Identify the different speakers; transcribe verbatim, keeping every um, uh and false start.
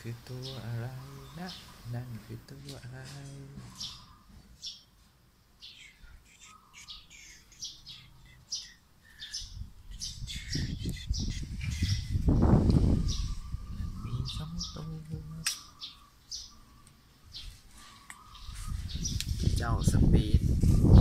Speaker 1: คือตัวอะไรนะนั่นคือตัวอะไรมีสองตัวเจ้าสปีด